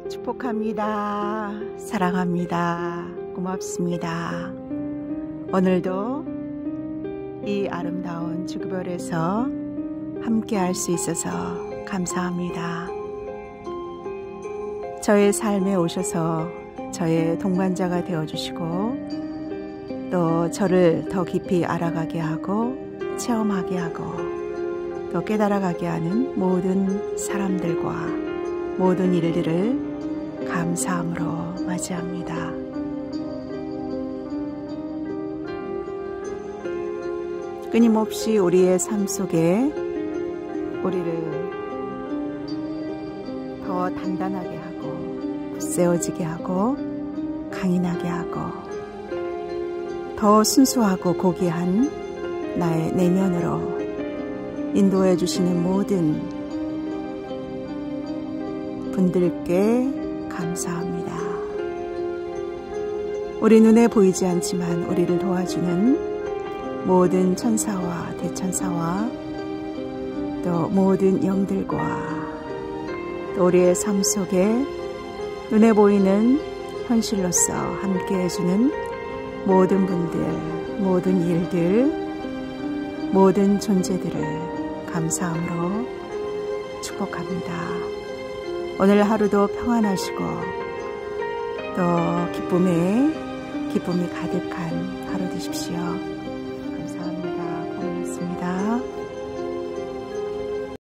축복합니다. 사랑합니다. 고맙습니다. 오늘도 이 아름다운 주기별에서 함께 할 수 있어서 감사합니다. 저의 삶에 오셔서 저의 동반자가 되어주시고 또 저를 더 깊이 알아가게 하고 체험하게 하고 또 깨달아가게 하는 모든 사람들과 모든 일들을 감사함으로 맞이합니다. 끊임없이 우리의 삶 속에 우리를 더 단단하게 하고 굳세어지게 하고 강인하게 하고 더 순수하고 고귀한 나의 내면으로 인도해 주시는 모든 분들께 감사합니다. 우리 눈에 보이지 않지만 우리를 도와주는 모든 천사와 대천사와 또 모든 영들과 또 우리의 삶 속에 눈에 보이는 현실로서 함께 해주는 모든 분들, 모든 일들, 모든 존재들을 감사함으로 축복합니다. 오늘 하루도 평안하시고 또 기쁨이 가득한 하루 되십시오.